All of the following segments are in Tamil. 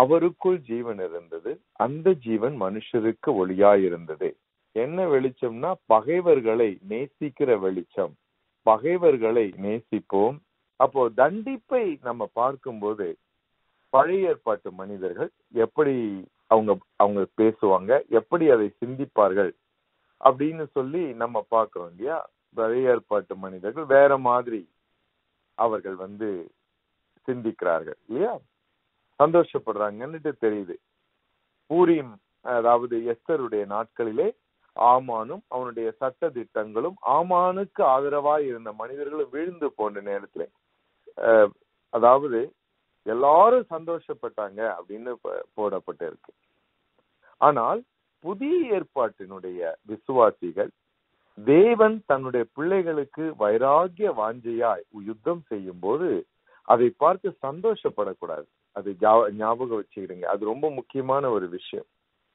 அவருக்குள் ஜீவன் இருந்தது, அந்த ஜீவன் மனுஷருக்கு ஒளியாயிருந்தது. என்ன வெளிச்சம்னா பகைவர்களை நேசிக்கிற வெளிச்சம். பகைவர்களை நேசிப்போம். அப்போ தண்டிப்பை நம்ம பார்க்கும்போது பழைய ஏற்பாட்டு மனிதர்கள் எப்படி அவங்க பேசுவாங்க, எப்படி அதை சிந்திப்பார்கள் அப்படின்னு சொல்லி நம்ம பார்க்கிறோம் இல்லையா. பழைய ஏற்பாட்டு மனிதர்கள் வேற மாதிரி அவர்கள் சிந்திக்கிறார்கள் இல்லையா, சந்தோஷப்படுறாங்கன்னுட்டு தெரியுது. பூரீம், அதாவது எஸ்தருடைய நாட்களிலே ஆமானும் அவனுடைய சட்ட திட்டங்களும் ஆமானுக்கு ஆதரவாய் இருந்த மனிதர்களும் வீழ்ந்து போன நேரத்துல அதாவது எல்லாரும் சந்தோஷப்பட்டாங்க அப்படின்னு போடப்பட்டிருக்கு. ஆனால் புதிய ஏற்பாட்டினுடைய விசுவாசிகள் தேவன் தன்னுடைய பிள்ளைகளுக்கு வைராகிய வாஞ்சையாய் யுத்தம் செய்யும் போது அதை பார்த்து சந்தோஷப்படக்கூடாது. அது ஞாபகம் வச்சுக்கிடுங்க. அது ரொம்ப முக்கியமான ஒரு விஷயம்.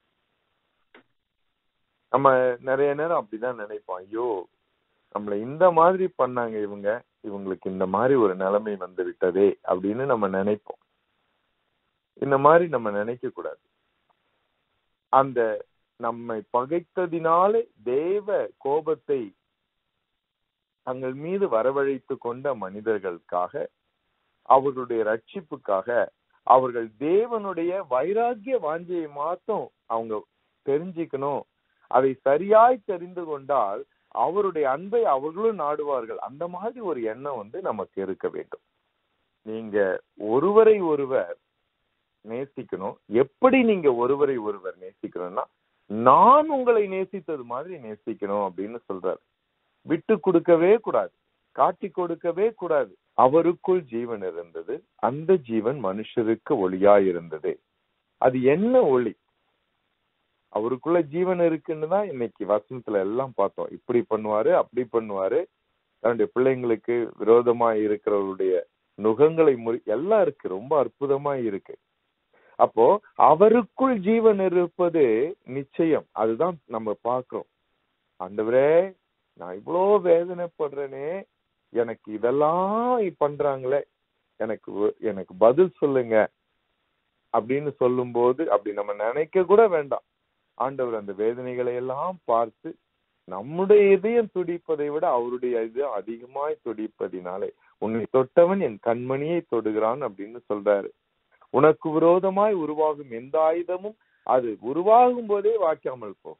நம்ம நிறைய நேரம் அப்படிதான் நினைப்போம், ஐயோ நம்மள இந்த மாதிரி பண்ணாங்க இவங்களுக்கு இந்த மாதிரி ஒரு நிலைமை வந்து விட்டதே அப்படின்னு நம்ம நினைப்போம். இந்த மாதிரி நம்ம நினைக்க கூடாது. அந்த நம்மை பகைத்ததினாலே தேவ கோபத்தை தங்கள் மீது வரவழைத்து கொண்ட மனிதர்களுக்காக, அவர்களுடைய ரட்சிப்புக்காக, அவர்கள் தேவனுடைய வைராகிய வாஞ்சையை மாத்தம் அவங்க தெரிஞ்சுக்கணும். அதை சரியாய் தெரிந்து கொண்டால் அவருடைய அன்பை அவர்களும் நாடுவார்கள். அந்த மாதிரி ஒரு எண்ணம் நமக்கு இருக்க வேண்டும். நீங்க ஒருவரை ஒருவர் நேசிக்கணும். எப்படி நீங்க ஒருவரை ஒருவர் நேசிக்கணும்னா, நான் உங்களை நேசித்தது மாதிரி நேசிக்கணும் அப்படின்னு சொல்றாரு. விட்டு கொடுக்கவே கூடாது, காட்டி கொடுக்கவே கூடாது. அவருக்குள் ஜீவன் இருந்தது, அந்த ஜீவன் மனுஷருக்கு ஒளியாயிருந்தது. அது என்ன ஒளி? அவருக்குள்ள ஜீவன் இருக்குன்னு தான் இன்னைக்கு வசனத்துல எல்லாம் பார்த்தோம். இப்படி பண்ணுவாரு, அப்படி பண்ணுவாரு, தன்னுடைய பிள்ளைங்களுக்கு விரோதமா இருக்கிறவருடைய நுகங்களை எல்லாம் இருக்கு. ரொம்ப அற்புதமா இருக்கு. அப்போ அவருக்குள் ஜீவன் இருப்பது நிச்சயம். அதுதான் நம்ம பார்க்கிறோம். ஆண்டவரே, நான் இவ்வளோ வேதனைப்படுறேனே, எனக்கு இதெல்லாம் பண்றாங்களே, எனக்கு பதில் சொல்லுங்க அப்படின்னு சொல்லும் போது அப்படி நம்ம நினைக்க கூட வேண்டாம். ஆண்டவர் அந்த வேதனைகளை எல்லாம் பார்த்து நம்முடைய இதயம் துடிப்பதை விட அவருடைய இதயம் அதிகமாய் துடிப்பதினாலே உன்னை தொட்டவன் என் கண்மணியை தொடுகிறான் அப்படின்னு சொல்றாரு. உனக்கு விரோதமாய் உருவாகும் எந்த ஆயுதமும் அது உருவாகும் போதே வாய்க்காமல் போகும்.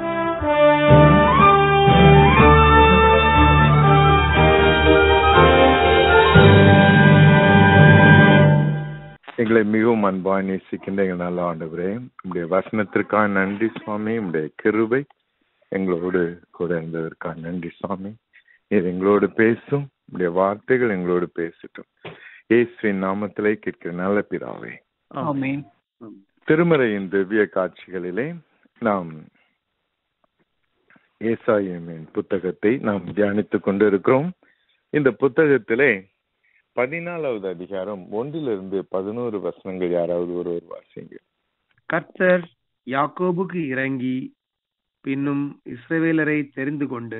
எங்களை மிகவும் அன்பாய் நேசிக்கின்ற எங்கள் நல்ல ஆண்டவரே, உங்களுடைய வசனத்திற்காக நன்றி சுவாமி. உங்களுடைய கிருபை எங்களோடு கூட இருந்ததற்காக நன்றி சுவாமி. இது எங்களோடு பேசும், உங்களுடைய வார்த்தைகள் எங்களோடு பேசட்டும். இயேசுவின் நாமத்திலே கேட்கிற நல்ல பிதாவே, ஆமென். திருமறையின் திவ்ய காட்சிகளிலே நாம் ஏசாயாவின் புத்தகத்தை நாம் தியானித்துக் கொண்டிருக்கிறோம். இந்த புத்தகத்திலே 14வது அதிகாரம் 1-11 வசனங்கள் யாராவது ஒருவர் வாசிங்க. கர்த்தர் யாக்கோபுக்கு இறங்கி பின்னும் இஸ்ரவேலரை தெரிந்து கொண்டு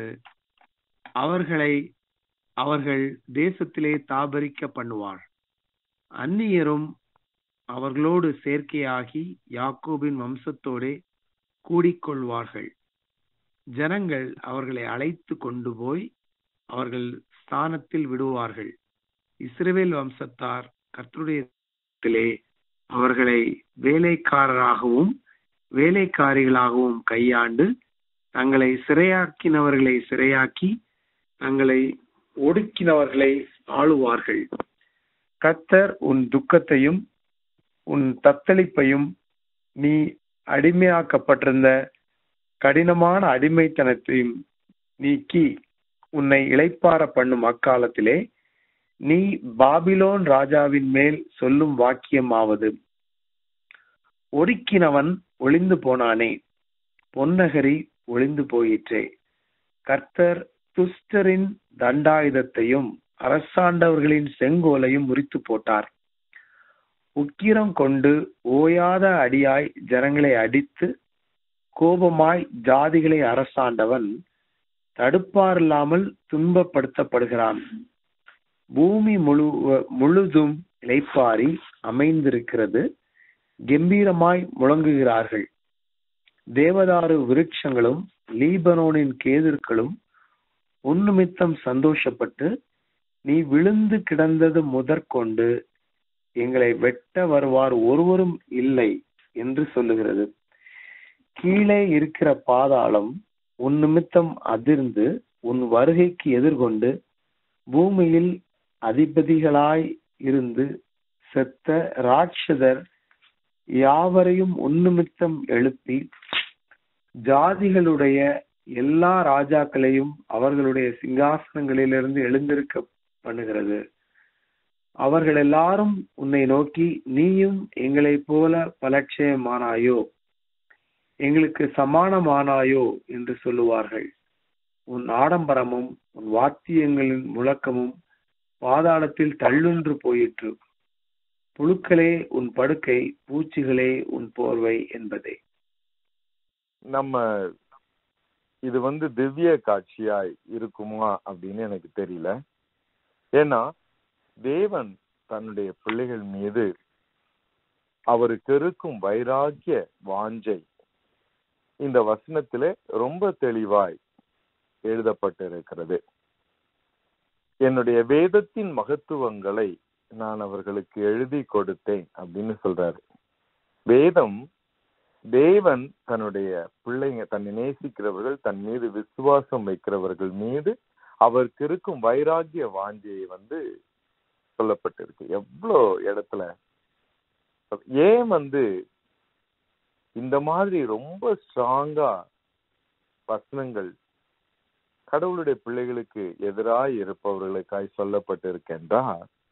அவர்கள் தேசத்திலே தாபரிக்க பண்ணுவார். அந்நியரும் அவர்களோடு சேர்க்கையாகி யாக்கோபின் வம்சத்தோடே கூடிக்கொள்வார்கள். ஜனங்கள் அவர்களை அழைத்து கொண்டு போய் அவர்கள் ஸ்தானத்தில் விடுவார்கள். இஸ்ரவேல் வம்சத்தார் கர்த்தருடைய அவர்களை வேலைக்காரராகவும் வேலைக்காரிகளாகவும் கையாண்டு தங்களை சிறையாக்கினவர்களை சிறையாக்கி தங்களை ஒடுக்கினவர்களை ஆளுவார்கள். கர்த்தர் உன் துக்கத்தையும் உன் தத்தளிப்பையும் நீ அடிமையாக்கப்பட்டிருந்த கடினமான அடிமைத்தனத்தையும் நீக்கி உன்னை இளைப்பாற பண்ணும் அக்காலத்திலே நீ பாபிலோன் ராஜாவின் மேல் சொல்லும் வாக்கியமாவது, ஒடுக்கினவன் ஒளிந்து போனானே, பொன்னகரி ஒளிந்து போயிற்றே. கர்த்தர் துஷ்டரின் தண்டாயுதத்தையும் அரசாண்டவர்களின் செங்கோலையும் முறித்து போட்டார். உக்கிரம் கொண்டு ஓயாத அடியாய் ஜனங்களை அடித்து கோபமாய் ஜாதிகளை அரசாண்டவன் தடுப்பாரில்லாமல் துன்பப்படுத்தப்படுகிறான். பூமி முழுதும் இளைப்பாரி அமைந்திருக்கிறது. கம்பீரமாய் முழங்குகிறார்கள். தேவதாரு விருட்சங்களும் லீபனோனின் கேதுர்களும் உன்னிமித்தம் சந்தோஷப்பட்டு, நீ விழுந்து கிடந்தது முதற்கொண்டு எங்களை வெட்ட வருவார் ஒருவரும் இல்லை என்று சொல்லுகிறது. கீழே இருக்கிற பாதாளம் உன் நிமித்தம் அதிர்ந்து உன் வருகைக்கு எதிர்கொண்டு பூமியில் அதிபதிகளாய் இருந்து செத்த ராட்சதர் யாவரையும் உன்னிமித்தம் எழுப்பி ஜாதிகளுடைய எல்லா ராஜாக்களையும் அவர்களுடைய சிங்காசனங்களிலிருந்து எழுந்திருக்க பண்ணுகிறது. அவர்கள் எல்லாரும் உன்னை நோக்கி, நீயும் எங்களைப் போல பலட்சயமானாயோ, எங்களுக்கு சமானமானாயோ என்று சொல்லுவார்கள். உன் ஆடம்பரமும் உன் வாத்தியங்களின் முழக்கமும் பாதாளத்தில் தள்ளுன்று போயிற்று. புழுக்களே உன் படுக்கை, பூச்சிகளே உன் போர்வை என்பதே. நம்ம இது திவ்ய காட்சியாய் இருக்குமா அப்படின்னு எனக்கு தெரியல. ஏன்னா தேவன் தன்னுடைய பிள்ளைகள் மீது அவருக்கு இருக்கும் வைராகிய வாஞ்சை இந்த வசனத்திலே ரொம்ப தெளிவாய் எழுதப்பட்டிருக்கிறது. என்னுடைய வேதத்தின் மகத்துவங்களை நான் அவர்களுக்கு எழுதி கொடுத்தேன் அப்படின்னு சொல்றாரு. வேதம் தேவன் தன்னுடைய பிள்ளைங்க, தன்னை நேசிக்கிறவர்கள், தன் மீது விசுவாசம் வைக்கிறவர்கள் மீது அவருக்கு இருக்கும் வைராகிய வாஞ்சையை சொல்லப்பட்டிருக்கு. எவ்வளோ இடத்துல ஏன் இந்த மாதிரி ரொம்ப ஸ்ட்ராங்கா வசனங்கள் கடவுளுடைய பிள்ளைகளுக்கு எதிராய் இருப்பவர்களுக்காய் சொல்லப்பட்டிருக்கின்றா,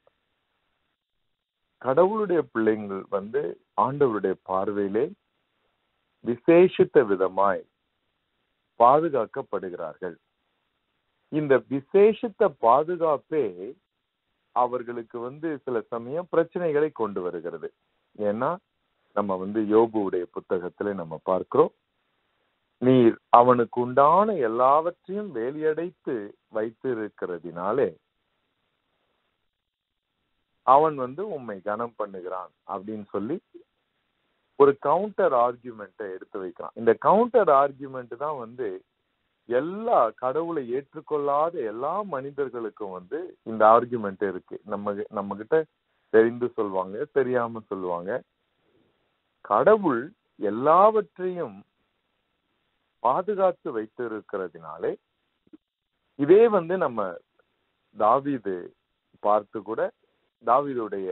கடவுளுடைய பிள்ளைங்கள் ஆண்டவருடைய பார்வையிலே விசேஷித்த விதமாய் பாதுகாக்கப்படுகிறார்கள். இந்த விசேஷித்த பாதுகாப்பே அவர்களுக்கு சில சமயம் பிரச்சனைகளை கொண்டு வருகிறது. ஏன்னா நம்ம யோபுடைய புத்தகத்திலே நம்ம பார்க்கிறோம், நீர் அவனுக்கு உண்டான எல்லாவற்றையும் வேலியடைத்து வைத்திருக்கிறதினாலே அவன் உம்மை கனம் பண்ணுகிறான் அப்படின்னு சொல்லி ஒரு கவுண்டர் ஆர்கியூமெண்ட்டை எடுத்து வைக்கிறான். இந்த கவுண்டர் ஆர்கியூமெண்ட் தான் எல்லா கடவுளை ஏற்றுக்கொள்ளாத எல்லா மனிதர்களுக்கும் இந்த ஆர்கியூமெண்ட் இருக்கு. நம்ம கிட்ட தெரிந்து சொல்லுவாங்க, தெரியாம சொல்லுவாங்க. கடவுள் எல்லாவற்றையும் பாதுகாத்து வைத்திருக்கிறதுனாலே இதே நம்ம தாவீது பார்த்து கூட தாவீதுடைய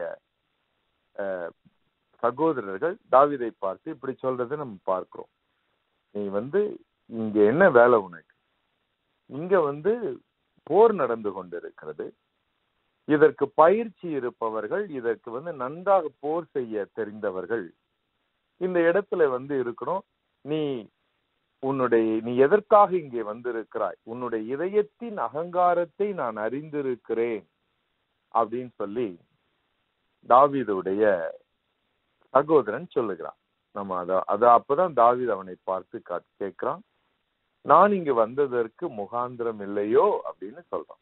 சகோதரர்கள் தாவீதை பார்த்து இப்படி சொல்றதை நம்ம பார்க்கிறோம். நீ இங்க என்ன வேலை உனக்கு? இங்க போர் நடந்து கொண்டிருக்கிறது. இதற்கு பயிற்சி இருப்பவர்கள், இதற்கு நன்றாக போர் செய்ய தெரிந்தவர்கள் இந்த இடத்துல இருக்கணும். நீ எதற்காக இங்கே வந்திருக்கிறாய்? உன்னுடைய இதயத்தின் அகங்காரத்தை நான் அறிந்திருக்கிறேன் அப்படின்னு சொல்லி தாவீதுடைய சகோதரன் சொல்லுகிறான். நம்ம அப்பதான் தாவீது அவனை பார்த்து கேட்கிறான், நான் இங்கு வந்ததற்கு முகாந்திரம் இல்லையோ அப்படின்னு சொல்றான்.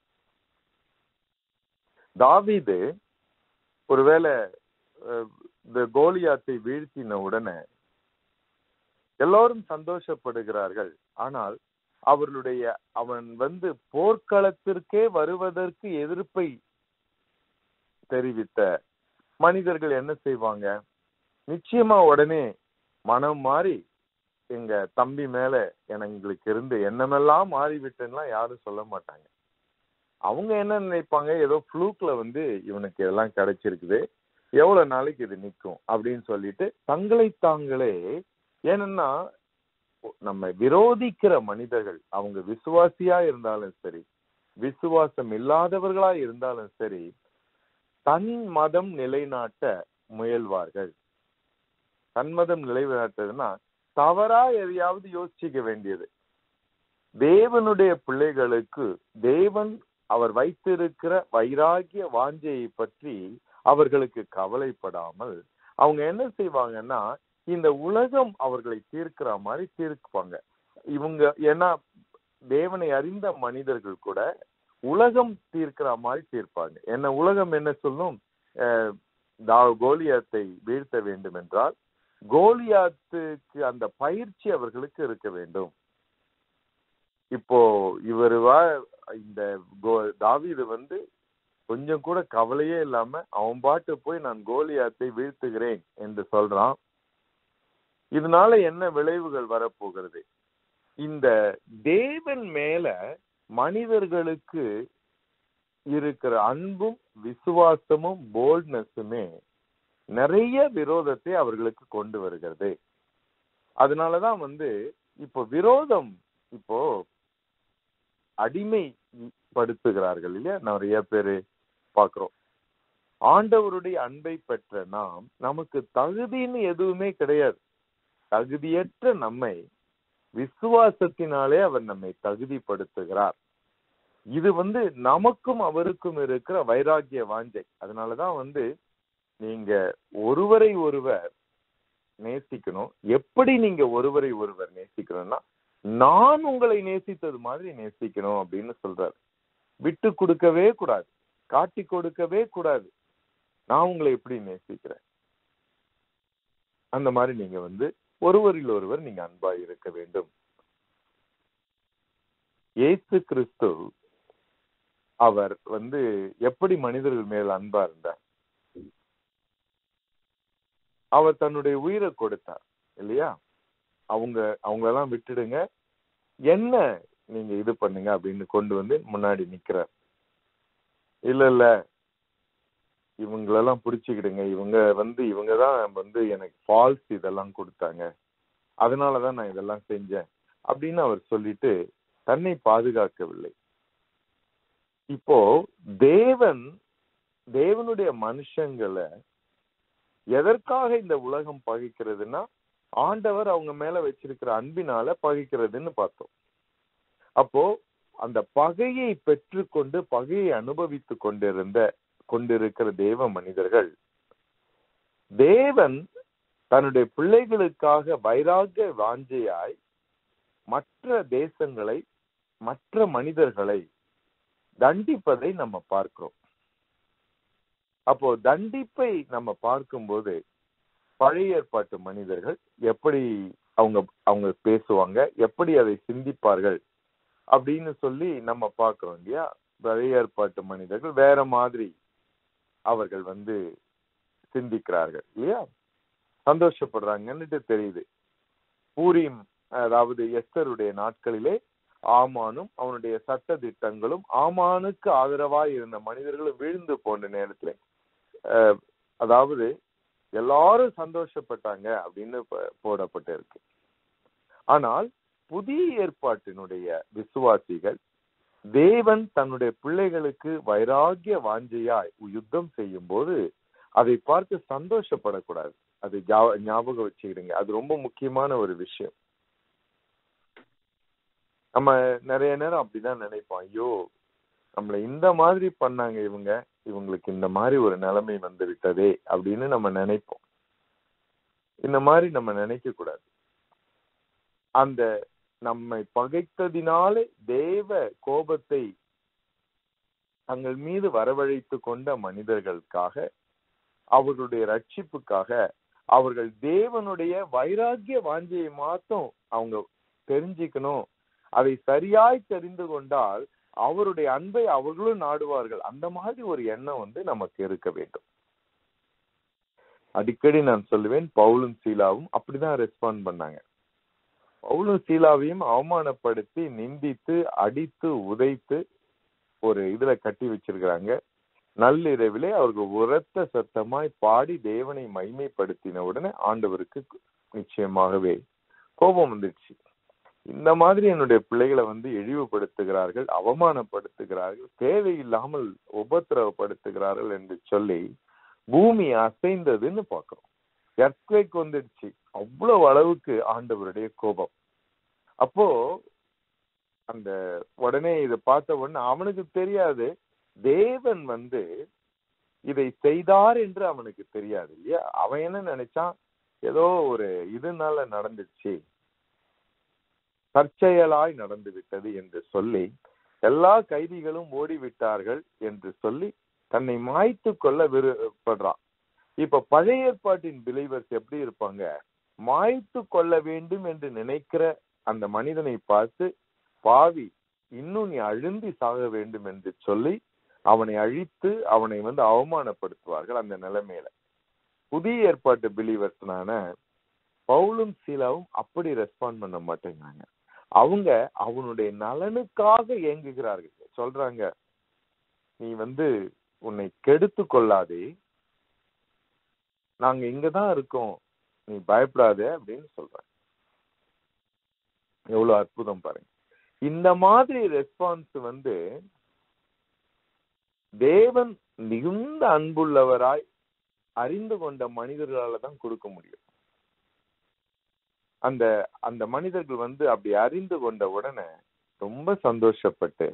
தாவீது ஒருவேளை இந்த கோலியாத்தை வீழ்த்தின உடனே எல்லோரும் சந்தோஷப்படுகிறார்கள். ஆனால் அவன் போர்க்களத்திற்கே வருவதற்கு எதிர்ப்பை தெரிவித்த மனிதர்கள் என்ன செய்வாங்க? நிச்சயமா உடனே மனம் மாறி எங்க தம்பி மேல எங்களுக்கு இருந்து எண்ணமெல்லாம் மாறிவிட்டுன்னா யாரும் சொல்ல மாட்டாங்க. அவங்க என்ன நினைப்பாங்க? ஏதோ ஃப்ளூக்ல இவனுக்கு இதெல்லாம் கிடைச்சிருக்குது, எவ்வளவு நாளைக்கு இது நிற்கும் அப்படின்னு சொல்லிட்டு தங்களை தாங்களே, ஏன்னா நம்ம விரோதிக்கிற மனிதர்கள் அவங்க விசுவாசியா இருந்தாலும் சரி, விசுவாசம் இல்லாதவர்களா இருந்தாலும் சரி, தன் மதம் நிலைநாட்ட முயல்வார்கள். தன்மதம் நிலைநாட்டுதுன்னா தவறா எதையாவது யோசிக்க வேண்டியது. தேவனுடைய பிள்ளைகளுக்கு தேவன் அவர் வைத்திருக்கிற வைராகிய வாஞ்சையை பற்றி அவர்களுக்கு கவலைப்படாமல் அவங்க என்ன செய்வாங்கன்னா, இந்த உலகம் அவர்களை தீர்க்கிற மாதிரி தீர்ப்பாங்க. இவங்க ஏன்னா தேவனை அறிந்த மனிதர்கள் கூட உலகம் தீர்க்கிற மாதிரி தீர்ப்பாங்க. என்ன உலகம் என்ன சொல்லும்? கோலியாத்தை வீழ்த்த வேண்டும் என்றால் கோலியாத்துக்கு அந்த பயிற்சி அவர்களுக்கு இருக்க வேண்டும். இப்போ இந்த தாவீது கொஞ்சம் கூட கவலையே இல்லாம அவன் பாட்டு போய் நான் கோலியாத்தை வீழ்த்துகிறேன் என்று சொல்றான். இதனால என்ன விளைவுகள் வரப்போகிறது? இந்த தேவன் மேல மனிதர்களுக்கு இருக்கிற அன்பும் விசுவாசமும் போல்ட்னஸுமே நிறைய விரோதத்தை அவர்களுக்கு கொண்டு வருகிறது. அதனாலதான் இப்போ விரோதம் இப்போ அடிமைப்படுத்துகிறார்கள் இல்லையா, நிறைய பேரு பாக்குறோம். ஆண்டவருடைய அன்பை பெற்ற நாம், நமக்கு தகுதின்னு எதுவுமே கிடையாது. தகுதியற்ற நம்மை விசுவாசத்தினாலே அவர் நம்மை தகுதிப்படுத்துகிறார். இது நமக்கும் அவருக்கும் இருக்கிற வைராகிய வாஞ்சை. அதனாலதான் நீங்க ஒருவரை ஒருவர் நேசிக்கணும். எப்படி நீங்க ஒருவரை ஒருவர் நேசிக்கணும்னா, நான் உங்களை நேசித்தது மாதிரி நேசிக்கணும் அப்படின்னு சொல்றாரு. விட்டு கொடுக்கவே கூடாது, காட்டி கொடுக்கவே கூடாது. நான் உங்களை எப்படி நேசிக்கிறேன் அந்த மாதிரி நீங்க ஒருவரில் ஒருவர் நீங்க அன்பா இருக்க வேண்டும். இயேசு கிறிஸ்து அவர் எப்படி மனிதர்கள் மேல் அன்பா இருந்தார்? அவர் தன்னுடைய உயிரை கொடுத்தார் இல்லையா? அவங்களெல்லாம் விட்டுடுங்க, என்ன நீங்க இது பண்ணுங்க அப்படின்னு கொண்டு முன்னாடி நிக்கிறார். இல்ல இவங்களெல்லாம் பிடிச்சுக்கிடுங்க, இவங்கதான் எனக்கு ஃபால்ஸ் இதெல்லாம் கொடுத்தாங்க, அதனாலதான் நான் இதெல்லாம் செஞ்சேன் அப்படின்னு அவர் சொல்லிட்டு தன்னை பாதுகாக்கவில்லை. இப்போ தேவனுடைய மனுஷங்களை எதற்காக இந்த உலகம் பகைக்கிறதுனா, ஆண்டவர் அவங்க மேல வச்சிருக்கிற அன்பினால பகைக்கிறதுன்னு பார்த்தோம். அப்போ அந்த பகையை பெற்றுக்கொண்டு பகையை அனுபவித்து கொண்டிருக்கிற தேவ மனிதர்கள், தேவன் தன்னுடைய பிள்ளைகளுக்காக வைராகிய வாஞ்சையாய் மற்ற தேசங்களை, மற்ற மனிதர்களை தண்டிப்பதை நம்ம பார்க்கிறோம். அப்போ தண்டிப்பை நம்ம பார்க்கும்போது பழைய ஏற்பாட்டு மனிதர்கள் எப்படி அவங்க பேசுவாங்க, எப்படி அதை சிந்திப்பார்கள் அப்படின்னு சொல்லி நம்ம பார்க்கிறோம் இல்லையா? பழைய ஏற்பாட்டு மனிதர்கள் வேற மாதிரி அவர்கள் சிந்திக்கிறார்கள் இல்லையா? சந்தோஷப்படுறாங்கன்னு தெரியுது. பூரீம், அதாவது எஸ்தருடைய நாட்களிலே ஆமானும் அவனுடைய சட்ட திட்டங்களும் ஆமானுக்கு ஆதரவாய் இருந்த மனிதர்களும் விழுந்து போன்ற நேரத்துல அதாவது எல்லாரும் சந்தோஷப்பட்டாங்க அப்படின்னு போடப்பட்டு இருக்கு. ஆனால் புதிய ஏற்பாட்டினுடைய விசுவாசிகள் தேவன் தன்னுடைய பிள்ளைகளுக்கு வைராகிய வாஞ்சையாய் யுத்தம் செய்யும் போது அதை பார்த்து சந்தோஷப்படக்கூடாது. அது ஞாபகம் வச்சுக்கிடுங்க. அது ரொம்ப முக்கியமான ஒரு விஷயம். நம்ம நிறைய நேரம் அப்படிதான் நினைப்போம், ஐயோ நம்மள இந்த மாதிரி பண்ணாங்க இவங்களுக்கு இந்த மாதிரி ஒரு நிலைமை விட்டதே அப்படின்னு நம்ம நினைப்போம். இந்த மாதிரி நம்ம நினைக்க கூடாது. அந்த நம்மை பகைத்ததினாலே தேவ கோபத்தை தங்கள் மீது வரவழைத்து கொண்ட மனிதர்களுக்காக, அவர்களுடைய ரட்சிப்புக்காக, அவர்கள் தேவனுடைய வைராகிய வாஞ்சையை மாத்தம் அவங்க தெரிஞ்சுக்கணும். அதை சரியாய் தெரிந்து கொண்டால் அவருடைய அன்பை அவர்களும் நாடுவார்கள். அந்த மாதிரி ஒரு எண்ணம் நமக்கு இருக்க வேண்டும். அடிக்கடி நான் சொல்லுவேன், பவுலும் சீலாவும் அப்படிதான் ரெஸ்பாண்ட் பண்ணாங்க. பவுலும் சீலாவையும் அவமானப்படுத்தி, நிந்தித்து, அடித்து, உதைத்து ஒரு இதுல கட்டி வச்சிருக்கிறாங்க. நள்ளிரவிலே அவர்கள் உரத்த சத்தமாய் பாடி தேவனை மகிமைப்படுத்தின உடனே ஆண்டவருக்கு நிச்சயமாகவே கோபம் வந்துடுச்சு. இந்த மாதிரி என்னுடைய பிள்ளைகளை இழிவுபடுத்துகிறார்கள், அவமானப்படுத்துகிறார்கள், தேவையில்லாமல் உபத்திரவப்படுத்துகிறார்கள் என்று சொல்லி பூமி அசைந்ததுன்னு பார்க்கிறோம். எர்த்குவேக் வந்துடுச்சு. அவ்வளவு அளவுக்கு ஆண்டவருடைய கோபம். அப்போ அந்த உடனே இதை பார்த்த உடனே அவனுக்கு தெரியாது தேவன் இதை செய்தார் என்று அவனுக்கு தெரியாது இல்லையா? அவன் என்ன நினைச்சான், ஏதோ ஒரு இதனால நடந்துச்சு, தற்செயலாய் நடந்து விட்டது என்று சொல்லி எல்லா கைதிகளும் ஓடிவிட்டார்கள் என்று சொல்லி தன்னை மாய்த்து கொள்ள விருப்பப்படுறான். இப்ப பழைய ஏற்பாட்டின் பிலீவர்ஸ் எப்படி இருப்பாங்க? மாய்த்து கொள்ள வேண்டும் என்று நினைக்கிற அந்த மனிதனை பார்த்து, பாவி, இன்னும் நீ அழுந்தி சாக வேண்டும் என்று சொல்லி அவனை அழித்து அவனை அவமானப்படுத்துவார்கள். அந்த நிலைமையில புதிய ஏற்பாட்டு பிலீவர்ஸ்னான பவுலும் சீலாவும் அப்படி ரெஸ்பாண்ட் பண்ண மாட்டேங்கிறாங்க. அவங்க அவனுடைய நலனுக்காக ஏங்குகிறார்கள். சொல்றாங்க, நீ உன்னை கெடுத்து கொள்ளாதே, நாங்க இங்கதான் இருக்கோம், நீ பயப்படாத அப்படின்னு சொல்றாங்க. எவ்வளவு அற்புதம் பாருங்க. இந்த மாதிரி ரெஸ்பான்ஸ் தேவன் மிகுந்த அன்புள்ளவராய் அறிந்து கொண்ட மனிதர்களால தான் கொடுக்க முடியும். அந்த அந்த மனிதர்கள் அப்படி அறிந்து கொண்ட உடனே ரொம்ப சந்தோஷப்பட்டு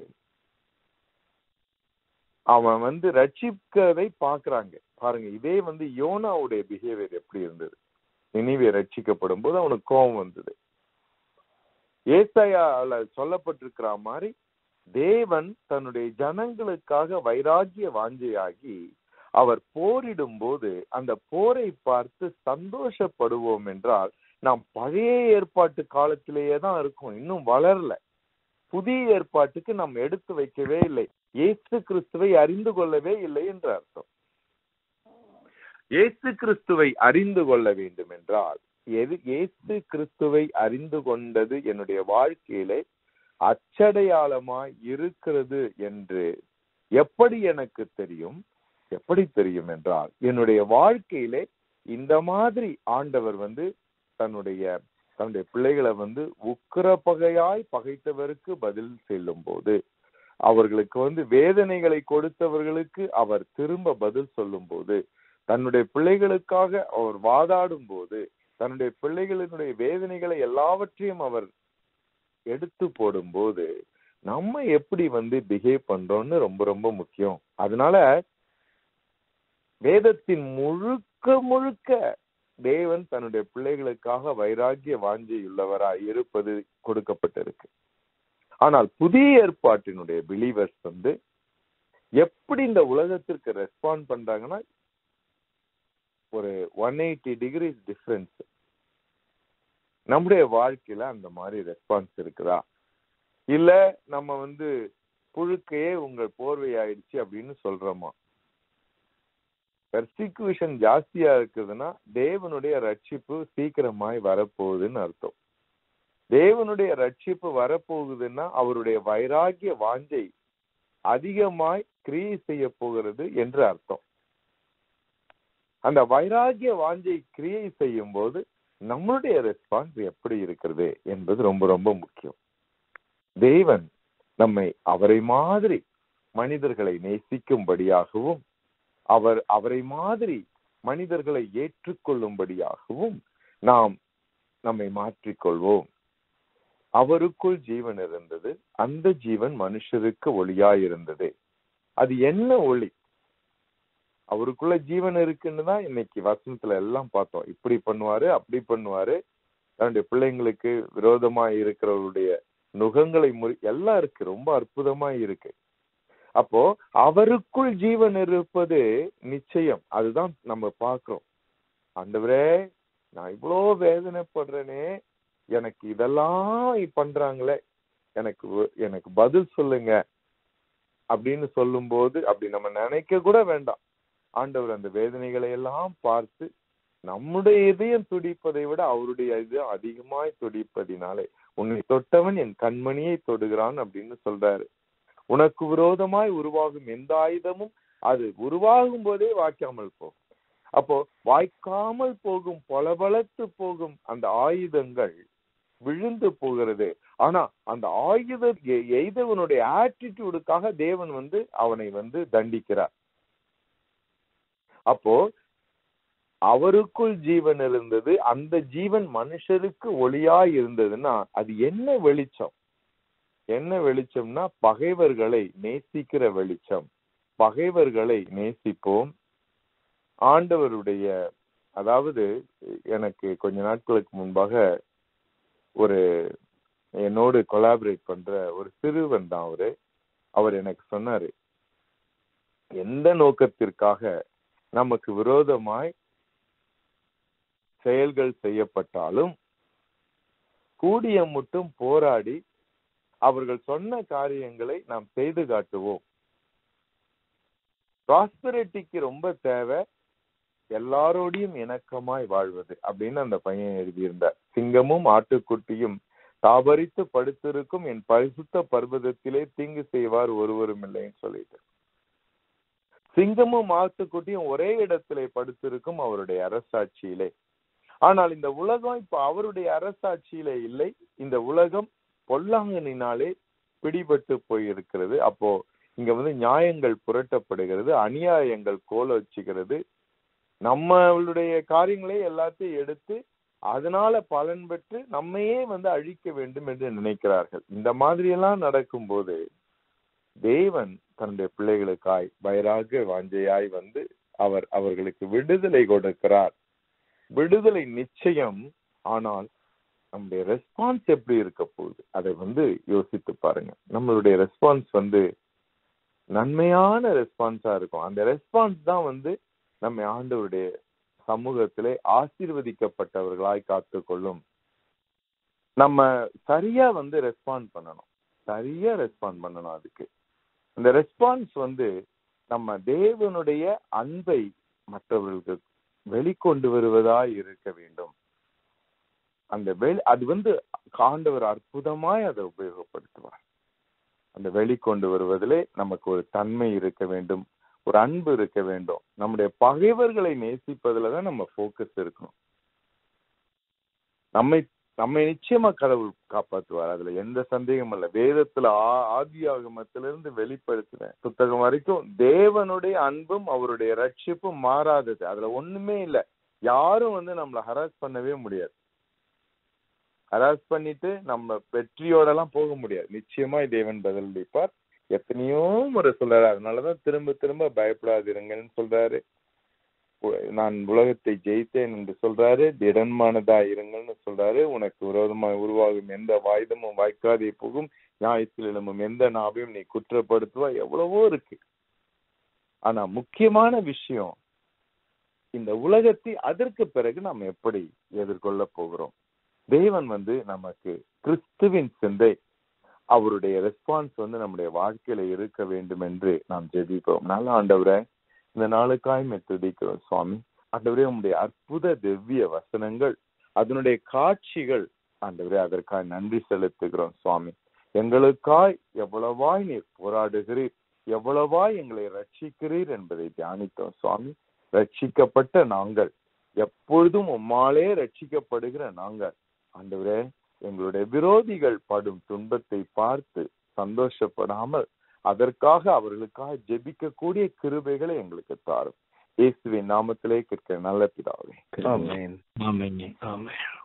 அவன் ரட்சிக்கதை பாக்குறாங்க. பாருங்க, இதே யோனாவுடைய பிஹேவியர் எப்படி இருந்தது. நினிவே ரட்சிக்கப்படும் போது அவனுக்கு கோபம் வந்தது. ஏசாயால சொல்லப்பட்டிருக்கிற மாதிரி தேவன் தன்னுடைய ஜனங்களுக்காக வைராக்கிய வாஞ்சையாகி அவர் போரிடும் போது அந்த போரை பார்த்து சந்தோஷப்படுவோம் என்றால் நாம் பழைய ஏற்பாட்டு காலத்திலேயே தான் இருக்கோம், இன்னும் வளரல. புதிய ஏற்பாட்டுக்கு நாம் எடுத்து வைக்கவே இல்லை, இயேசு கிறிஸ்துவை அறிந்து கொள்ளவே இல்லை என்று அர்த்தம். இயேசு கிறிஸ்துவை அறிந்து கொள்ள வேண்டும் என்றால் இயேசு கிறிஸ்துவை அறிந்து கொண்டது என்னுடைய வாழ்க்கையிலே அச்சடையாளமாய் இருக்கிறது என்று எப்படி எனக்கு தெரியும்? எப்படி தெரியும் என்றால், என்னுடைய வாழ்க்கையிலே இந்த மாதிரி ஆண்டவர் தன்னுடைய பிள்ளைகளை உக்கிர பகையாய் பகைத்தவருக்கு பதில் செல்லும் போது, அவர்களுக்கு வேதனைகளை கொடுத்தவர்களுக்கு அவர் திரும்ப பதில் சொல்லும் போது, தன்னுடைய பிள்ளைகளுக்காக அவர் வாதாடும் போது, தன்னுடைய பிள்ளைகளினுடைய வேதனைகளை எல்லாவற்றையும் அவர் எடுத்து போடும் போது நம்ம எப்படி பிஹேவ் பண்றோம்னு ரொம்ப ரொம்ப முக்கியம். அதனால வேதத்தின் முழுக்க தேவன் தன்னுடைய பிள்ளைகளுக்காக வைராக்கிய வாஞ்சையுள்ளவராய் இருப்பது கொடுக்கப்பட்டிருக்கு. ஆனால் புதிய ஏற்பாட்டினுடைய பிலீவர்ஸ் எப்படி இந்த உலகத்திற்கு ரெஸ்பாண்ட் பண்றாங்கன்னா, ஒரு 180 டிகிரிஸ் டிஃபரன்ஸ். நம்முடைய வாழ்க்கையில அந்த மாதிரி ரெஸ்பான்ஸ் இருக்குதா? இல்ல நம்ம புழுக்கையே உங்கள் போர்வை ஆயிடுச்சு அப்படின்னு சொல்றோமா? பெர்சிக்யூஷன் ஜாஸ்தியா இருக்குதுன்னா தேவனுடைய ரட்சிப்பு சீக்கிரமாய் வரப்போகுதுன்னு அர்த்தம். தேவனுடைய ரட்சிப்பு வரப்போகுதுன்னா அவருடைய வைராக்கிய வாஞ்சை அதிகமாய் கிரியை செய்ய போகிறது என்று அர்த்தம். அந்த வைராக்கிய வாஞ்சை கிரியை செய்யும் போது நம்மளுடைய ரெஸ்பான்ஸ் எப்படி இருக்கிறது என்பது ரொம்ப ரொம்ப முக்கியம். தேவன் நம்மை அவரை மாதிரி மனிதர்களை நேசிக்கும்படியாகவும் அவரை மாதிரி மனிதர்களை ஏற்றுக்கொள்ளும்படியாகவும் நாம் நம்மை மாற்றிக்கொள்வோம். அவருக்குள் ஜீவன் இருந்தது, அந்த ஜீவன் மனுஷருக்கு ஒளியாயிருந்தது. அது என்ன ஒளி? அவருக்குள்ள ஜீவன் இருக்குன்னு தான் இன்னைக்கு வசனத்துல எல்லாம் பார்த்தோம். இப்படி பண்ணுவாரு, அப்படி பண்ணுவாரு, தன்னுடைய பிள்ளைங்களுக்கு விரோதமா இருக்கிறவருடைய நுகங்களை எல்லாம் இருக்கு, ரொம்ப அற்புதமா இருக்கு. அப்போ அவருக்குள் ஜீவன் இருப்பது நிச்சயம். அதுதான் நம்ம பார்க்கிறோம். ஆண்டவரே, நான் இவ்வளோ வேதனைப்படுறேனே, எனக்கு இதெல்லாம் பண்றாங்களே, எனக்கு பதில் சொல்லுங்க அப்படின்னு சொல்லும் போது அப்படி நம்ம நினைக்க கூட வேண்டாம். ஆண்டவர் அந்த வேதனைகளை எல்லாம் பார்த்து நம்முடைய இதயம் துடிப்பதை விட அவருடைய இதயம் அதிகமாய் துடிப்பதினாலே உன்னை தொட்டவன் என் கண்மணியை தொடுகிறான் அப்படின்னு சொல்றாரு. உனக்கு விரோதமாய் உருவாகும் எந்த ஆயுதமும் அது உருவாகும் போதே வாய்க்காமல் போகும். அப்போ வாய்க்காமல் போகும், பலபலத்து போகும் அந்த ஆயுதங்கள் விழுந்து போகிறது. ஆனா அந்த ஆயுத எய்தவனுடைய ஆட்டிடியூடுக்காக தேவன் அவனை தண்டிக்கிறார். அப்போ அவருக்குள் ஜீவன் இருந்தது, அந்த ஜீவன் மனுஷருக்கு ஒளியாய் இருந்ததுன்னா அது என்ன வெளிச்சம்? என்ன வெளிச்சம்னா பகைவர்களை நேசிக்கிற வெளிச்சம். பகைவர்களை நேசிப்போம். ஆண்டவருடைய, அதாவது எனக்கு கொஞ்ச நாட்களுக்கு முன்பாக என்னோடு கொலாபரேட் பண்ற ஒரு சிறுவன் தான் அவர் எனக்கு சொன்னாரு, எந்த நோக்கத்திற்காக நமக்கு விரோதமாய் செயல்கள் செய்யப்பட்டாலும் கூடிய மட்டும் போராடி அவர்கள் சொன்ன காரியங்களை நாம் செய்து காட்டுவோம். ப்ராஸ்பரிட்டிக்கு ரொம்ப தேவை எல்லாரோடையும் இணக்கமாய் வாழ்வது அப்படின்னு அந்த பையன் எழுதியிருந்தார். சிங்கமும் ஆட்டுக்குட்டியும் தாபரித்து படுத்திருக்கும் என் பரிசுத்த பர்வதத்திலே தீங்கு செய்வார் ஒருவரும் இல்லைன்னு சொல்லிட்டு, சிங்கமும் ஆட்டுக்குட்டியும் ஒரே இடத்திலே படுத்திருக்கும் அவருடைய அரசாட்சியிலே. ஆனால் இந்த உலகம் இப்ப அவருடைய அரசாட்சியிலே இல்லை. இந்த உலகம் பொல்லாங்கனினாலே பிடிபட்டு போயிருக்கிறது. அப்போ இங்க நியாயங்கள் புரட்டப்படுகிறது, அநியாயங்கள் கோல வச்சுக்கிறது. நம்மளுடைய காரியங்களை எல்லாத்தையும் எடுத்து அதனால பலன் பெற்று நம்மையே அழிக்க வேண்டும் என்று நினைக்கிறார்கள். இந்த மாதிரி எல்லாம் நடக்கும் போது தேவன் தன்னுடைய பிள்ளைகளுக்காய் வைராக வாஞ்சையாய் அவர்களுக்கு விடுதலை கொடுக்கிறார். விடுதலை நிச்சயம். ஆனால் நம்முடைய ரெஸ்பான்ஸ் எப்படி இருக்க போகுது அதை யோசித்து பாருங்க. நம்மளுடைய ரெஸ்பான்ஸ் நன்மையான ரெஸ்பான்ஸா இருக்கும். அந்த ரெஸ்பான்ஸ் தான் நம்ம ஆண்டவருடைய சமூகத்திலே ஆசீர்வதிக்கப்பட்டவர்களாய் காத்துக்கொள்ளும். நம்ம சரியா ரெஸ்பாண்ட் பண்ணணும். சரியா ரெஸ்பாண்ட் பண்ணணும். அதுக்கு அந்த ரெஸ்பான்ஸ் நம்ம தேவனுடைய அன்பை மற்றவர்களுக்கு வெளிக்கொண்டு வருவதாய் இருக்க வேண்டும். அது ஆண்டவர் அற்புதமாய் அதை உபயோகப்படுத்துவார். அந்த வெளிக்கொண்டு வருவதிலே நமக்கு ஒரு தன்மை இருக்க வேண்டும், ஒரு அன்பு இருக்க வேண்டும். நம்முடைய பகைவர்களை நேசிப்பதுலதான் நம்ம போக்கஸ் இருக்கணும். நம்மை நிச்சயமா கடவுள் காப்பாற்றுவார், அதுல எந்த சந்தேகமும் இல்லை. வேதத்துல ஆதியாகமத்திலிருந்து வெளிப்படுத்தின புத்தகம் வரைக்கும் தேவனுடைய அன்பும் அவருடைய ரட்சிப்பும் மாறாதது. அதுல ஒண்ணுமே இல்லை. யாரும் நம்மளை ஹராஸ் பண்ணவே முடியாது. ஹராஸ் பண்ணிட்டு நம்ம வெற்றியோட எல்லாம் போக முடியாது. நிச்சயமா தேவன் பதிலளிப்பார். எத்தனையோ முறை சொல்றாரு. அதனாலதான் திரும்ப திரும்ப பயப்படாதிருங்கன்னு சொல்றாரு. நான் உலகத்தை ஜெயித்தேன் என்று சொல்றாரு. திடன்மானதா இருங்கள்னு சொல்றாரு. உனக்கு விரோதமாக உருவாகும் எந்த வாயுதமும் வாய்க்காதே போகும், நியாயத்தில் எழும்பும் எந்த நாவையும் நீ குற்றப்படுத்துவா. எவ்வளவோ இருக்கு. ஆனா முக்கியமான விஷயம், இந்த உலகத்தை அதற்கு பிறகு நாம் எப்படி எதிர்கொள்ள போகிறோம். தேவன் நமக்கு கிறிஸ்துவின் சிந்தை, அவருடைய ரெஸ்பான்ஸ் நம்முடைய வாழ்க்கையில இருக்க வேண்டும் என்று நாம் ஜெபிப்போம். நல்ல ஆண்டவரே, இந்த நாளுக்காய் துதிக்கிறோம் சுவாமி. ஆண்டவரே, உங்களுடைய அற்புத திவ்ய வசனங்கள், அதனுடைய காட்சிகள் ஆண்டவரே, அதற்காக நன்றி செலுத்துகிறோம் சுவாமி. எங்களுக்காய் எவ்வளவாய் நீர் போராடுகிறீர், எவ்வளவாய் எங்களை ரட்சிக்கிறீர் என்பதை தியானித்தோம் சுவாமி. ரட்சிக்கப்பட்ட நாங்கள், எப்பொழுதும் உம்மாலே ரட்சிக்கப்படுகிற நாங்கள் ஆண்டவரே, எங்களுடைய விரோதிகள் படும் துன்பத்தை பார்த்து சந்தோஷப்படாமல் அதற்காக அவர்களுக்காக ஜெபிக்கக்கூடிய கிருபைகளை எங்களுக்கு தாரும். இயேசுவின் நாமத்திலே கேட்கிற நல்ல பிதாவே. ஆமென். ஆமென். ஆமென்.